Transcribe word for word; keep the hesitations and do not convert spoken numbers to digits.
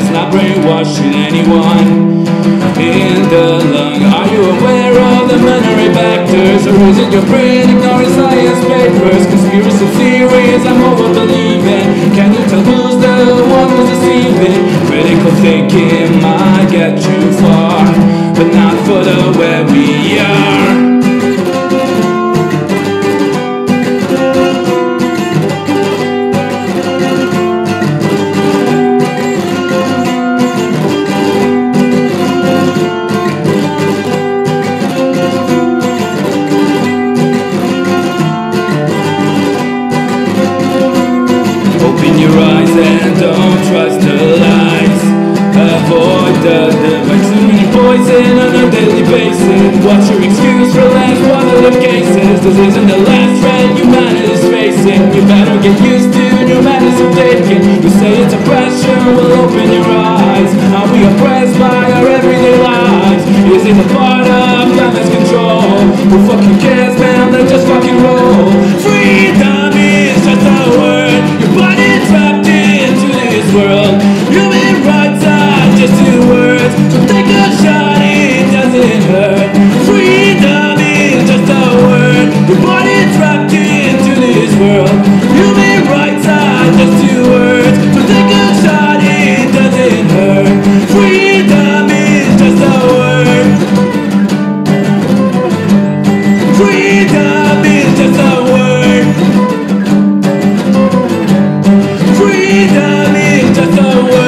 it's not brainwashing anyone in the lung. Are you aware of the memory factors, or is it your brain ignoring science papers? Conspiracy theories I'm over-believing. Can you tell who's the one who's deceiving? Critical thinking might get too far, but not for the where we are. Open your eyes and don't trust the lies. Avoid the device. Too many poison on a daily basis. What's your excuse for last positive cases? This isn't the last threat humanity's facing. You better get used to new medicine taking. You say it's a pressure, well open your eyes. Are we oppressed by our everyday lives? Is it a part of damage control? Who fucking cares, man? Let's just fucking roll. Freedom is just a word. Your body trapped into this world. Human rights are just two words, so take a shot, it doesn't hurt. Freedom is just a word. Your body trapped into this world. Human rights are just two words, so take a shot, it doesn't hurt. Freedom is just a word. Freedom is just a word. Freedom is just a word.